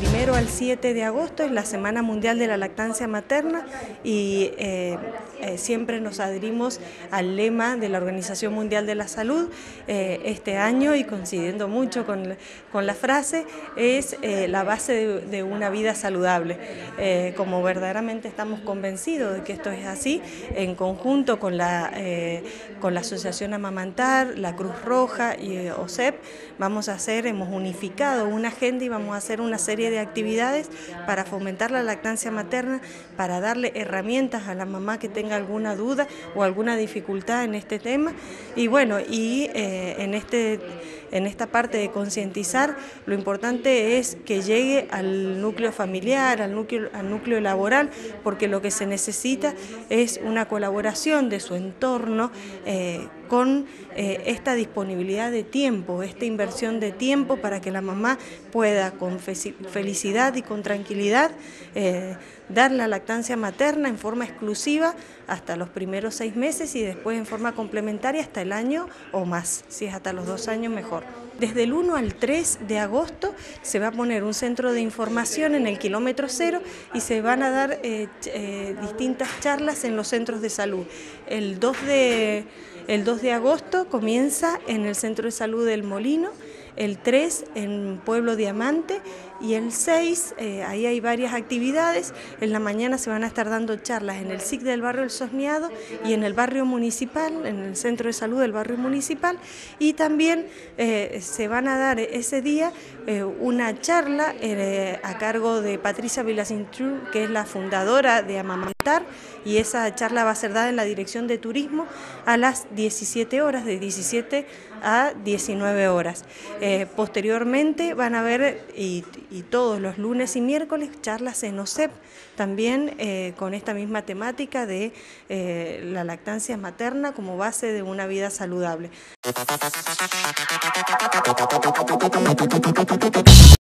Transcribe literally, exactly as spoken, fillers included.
primero al siete de agosto es la Semana Mundial de la Lactancia Materna y eh, eh, siempre nos adherimos al lema de la Organización Mundial de la Salud. Eh, este año, y coincidiendo mucho con, con la frase, es eh, la base de, de una vida saludable. Eh, como verdaderamente estamos convencidos de que esto es así, en conjunto con la, eh, con la Asociación Amamantar, la Cruz Roja y eh, O S E P, vamos a hacer, hemos unificado una agenda y vamos a hacer una serie de actividades para fomentar la lactancia materna, para darle herramientas a la mamá que tenga alguna duda o alguna dificultad en este tema. Y bueno, y eh, en, este, en esta parte de concientizar, lo importante es que llegue al núcleo familiar, al núcleo, al núcleo laboral, porque lo que se necesita es una colaboración de su entorno eh, con eh, esta disponibilidad de tiempo, esta inversión de tiempo para que la mamá pueda con felicidad y con tranquilidad eh, dar la lactancia materna en forma exclusiva hasta los primeros seis meses y después en forma complementaria hasta el año o más, si es hasta los dos años mejor. Desde el uno al tres de agosto se va a poner un centro de información en el kilómetro cero y se van a dar eh, eh, distintas charlas en los centros de salud. El dos de, el dos de agosto comienza en el Centro de Salud del Molino, el tres en Pueblo Diamante y el seis, eh, ahí hay varias actividades. En la mañana se van a estar dando charlas en el S I C del barrio El Sosneado y en el barrio municipal, en el Centro de Salud del barrio municipal, y también eh, se van a dar ese día eh, una charla eh, a cargo de Patricia Villacintrú, que es la fundadora de Amamantar, y esa charla va a ser dada en la Dirección de Turismo a las diecisiete horas, de diecisiete a diecinueve horas. Eh, posteriormente van a haber, y, y todos los lunes y miércoles, charlas en O S E P, también eh, con esta misma temática de eh, la lactancia materna como base de una vida saludable.